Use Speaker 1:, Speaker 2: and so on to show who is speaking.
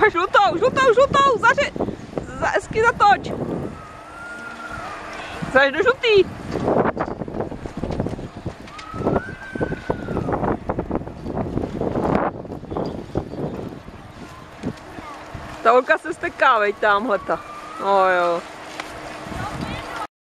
Speaker 1: Žlutou, hezky zatoč. Zaž do žlutý. Ta holka se steká, veď, tamhleta. No jo.